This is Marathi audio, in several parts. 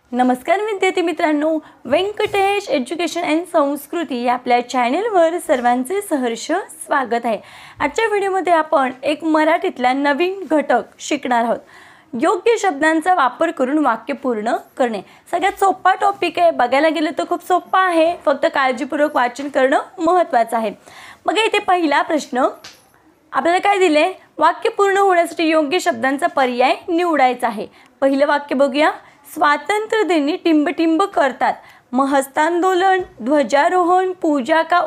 नमस्कार विद्यार्थी मित्रांनो, व्यंकटेश एज्युकेशन अँड संस्कृती या आपल्या चॅनलवर सर्वांचे सहर्ष स्वागत आहे। आजच्या व्हिडिओमध्ये आपण एक मराठीतला नवीन घटक शिकणार आहोत। योग्य शब्दांचा वापर करून वाक्य पूर्ण करणे। सगळ्यात सोपा टॉपिक आहे, बघायला गेलं तर खूप सोपा आहे, फक्त काळजीपूर्वक वाचन करणं महत्त्वाचं आहे। मग इथे पहिला प्रश्न आपल्याला काय दिले, वाक्य पूर्ण होण्यासाठी योग्य शब्दांचा पर्याय निवडायचा आहे। पहिलं वाक्य बघूया, स्वातंत्र्य दिनी टिंबटिंब करतात, मग हस्तांदोलन, ध्वजारोहण, पूजा का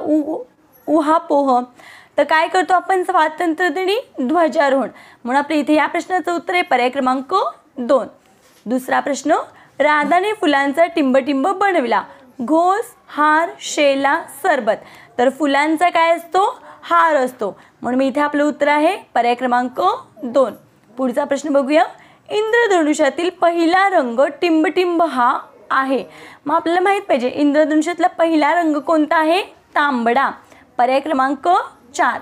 उहापोह। तर काय करतो आपण स्वातंत्र्य दिनी? ध्वजारोहण। म्हणून आपल्या इथे या प्रश्नाचं उत्तर आहे पर्याय क्रमांक 2। दुसरा प्रश्न, राधाने फुलांचा टिंबटिंब बनविला, घोस, हार, शेला, सरबत। तर फुलांचा काय असतो? हार असतो, म्हणून मी इथे आपलं उत्तर आहे पर्याय क्रमांक 2। पुढचा प्रश्न बघूया, इंद्रधनुष्यातील पहिला रंग टिंबटिंब हा आहे। मग आपल्याला माहित पाहिजे इंद्रधनुष्यातला पहिला रंग कोणता आहे? तांबडा, पर्याय क्रमांक 4।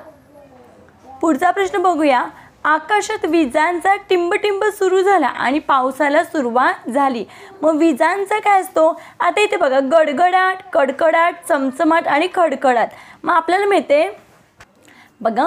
पुढचा प्रश्न बघूया, आकाशात विजांचा टिंबटिंब सुरू झाला आणि पावसाला सुरुवात झाली। मग विजांचा काय असतो? आता इथे बघा, गडगडाट, कडकडाट, चमचमाट आणि खडखडाट। मग आपल्याला माहिती आहे बघा,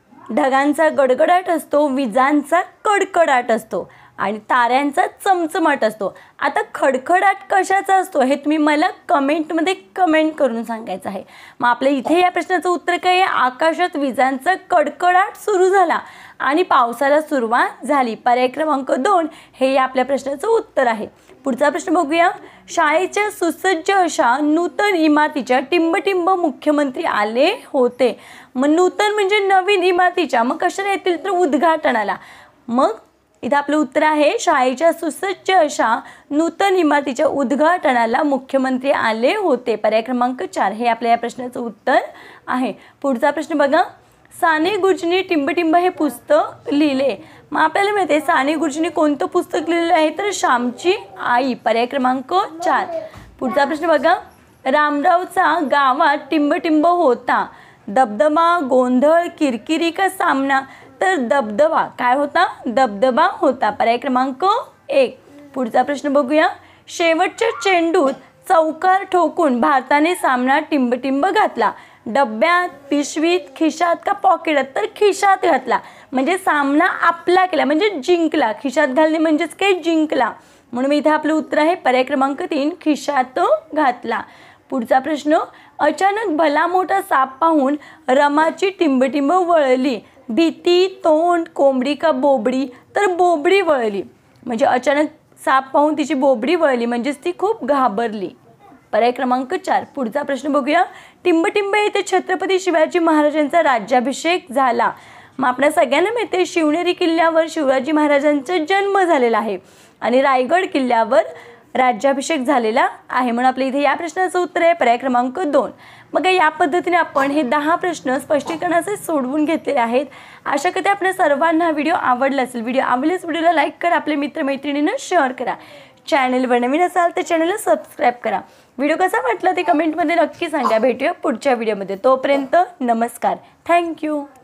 ढगांचा गडगडाट असतो, विजांचा कडकडाट असतो आणि ताऱ्यांचा चमचमाट असतो। आता खडखडाट कशाचा असतो हे तुम्ही मला कमेंटमध्ये कमेंट करून सांगायचं आहे। मग आपल्या इथे या प्रश्नाचं उत्तर काय आहे? आकाशात विजांचा कडकडाट सुरू झाला आणि पावसाला सुरुवात झाली, पर्याय क्रमांक 2 हे आपल्या प्रश्नाचं उत्तर आहे। पुढचा प्रश्न बघूया, शाळेच्या सुसज्ज अशा नूतन इमारतीच्या टिंबटिंब मुख्यमंत्री आले होते। मग नूतन म्हणजे नवीन इमारतीच्या, मग कशाला येतील तर उद्घाटनाला। मग इथं आपलं उत्तर आहे शाळेच्या सुसज्ज अशा नूतन इमारतीच्या उद्घाटनाला मुख्यमंत्री आले होते, पर्याय क्रमांक 4 हे आपल्या या प्रश्नाचं उत्तर आहे। पुढचा प्रश्न बघा, साने गुरुजींनी टिंबटिंब हे पुस्तक लिहिले। मग आपल्याला माहिती आहे साने गुरुजींनी कोणतं पुस्तक लिहिलेलं आहे तर श्यामची आई, पर्याय क्रमांक 4। पुढचा प्रश्न बघा, रामरावचा गावात टिंबटिंब होता, दबदबा, गोंधळ, किरकिरी का सामना? तर दबदबा काय होता? दबदबा होता, पर्याय क्रमांक 1। पुढचा प्रश्न बघूया, शेवटच्या चेंडूत चौकार ठोकून भारताने सामना टिंबटिंब घातला, डब्यात, पिशवीत, खिशात का पॉकेटात? तर खिशात घातला, म्हणजे सामना आपला केला म्हणजे जिंकला। खिशात घालणे म्हणजेच काय? जिंकला। म्हणून इथे आपलं उत्तर आहे पर्याय क्रमांक 3 खिशात घातला। पुढचा प्रश्न, अचानक भला मोठा साप पाहून रमाची टिंबटिंब वळली, भीती, तोंड, कोंबडी का बोबडी? तर बोबडी वळली, म्हणजे अचानक साप पाहून तिची बोबडी वळली म्हणजेच ती खूप घाबरली, पर्याय क्रमांक 4। पुढचा प्रश्न बघूया, टिंबटिंब येथे छत्रपती शिवाजी महाराजांचा राज्याभिषेक झाला। मग आपल्या सगळ्यांना माहिती आहे शिवनेरी किल्ल्यावर शिवाजी महाराजांचा जन्म झालेला आहे आणि रायगड किल्ल्यावर राज्याभिषेक झालेला आहे, म्हणून आपल्या इथे या प्रश्नाचं उत्तर आहे पर्याय क्रमांक 2। मग या पद्धतीने आपण हे 10 प्रश्न स्पष्टीकरणाचे सोडवून घेतलेले आहेत। आशा करते आपल्या सर्वांना हा व्हिडिओ आवडला असेल। व्हिडिओ आवडल्यास व्हिडिओला लाईक करा, आपल्या मित्रमैत्रिणींना शेअर करा, चॅनलवर नवीन असाल तर चॅनलला सबस्क्राईब करा। व्हिडिओ कसा वाटला ते कमेंटमध्ये नक्की सांगा। भेटूया पुढच्या व्हिडिओमध्ये, तोपर्यंत नमस्कार, थँक्यू।